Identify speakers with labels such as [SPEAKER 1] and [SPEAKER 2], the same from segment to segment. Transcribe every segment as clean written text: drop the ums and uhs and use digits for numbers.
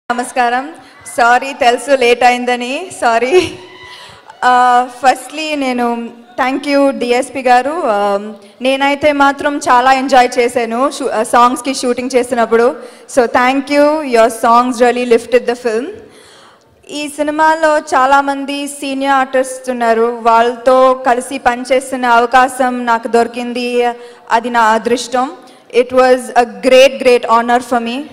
[SPEAKER 1] నమస్కారం సారీ తెలుసు లేట్ అయిందని సారీ ఫస్ట్లీ నేను థ్యాంక్ యూ డిఎస్పి గారు నేనైతే మాత్రం చాలా ఎంజాయ్ చేశాను సాంగ్స్కి షూటింగ్ చేసినప్పుడు so thank you your songs really lifted the film ఈ సినిమాలో చాలామంది సీనియర్ ఆర్టిస్ట్ ఉన్నారు వాళ్ళతో కలిసి పనిచేస్తున్న అవకాశం నాకు దొరికింది అది నా అదృష్టం it was a great honour for me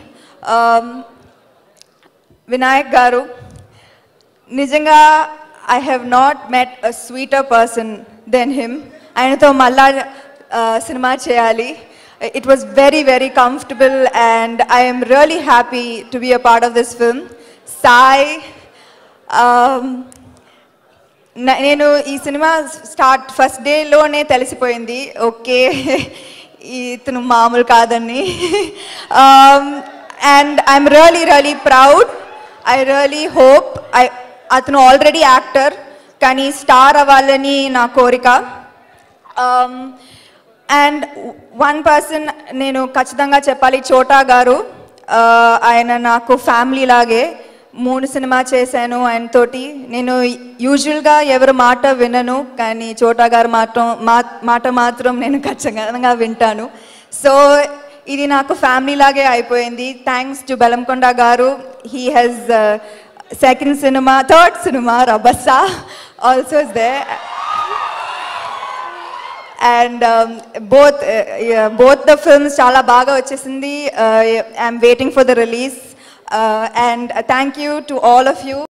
[SPEAKER 1] Vinayak Garu, నిజంగా I have not met a sweeter person than him. ఆయనతో మళ్ళా సినిమా చేయాలి. It was very comfortable and I am really happy to be a part of this film. Sai, నేను ఈ cinema start first డేలోనే తెలిసిపోయింది okay ఇతను మామూలు కాదని and I'm really proud. I really hope atanu already actor kani star avalani na korika and one person nenu kachidanga cheppali Chota garu ayana naku family lage moonu cinema chesanu and toti nenu usual ga evaru maata vinanu kani Chota garu maata matram nenu kachanga vintanu so ఇది నాకు family లాగే అయిపోయింది thanks to Bellamkonda garu he has third cinema Rabhasa also is there and both the films చాలా బాగా వచ్చేసింది I'm waiting for the release and thank you to all of you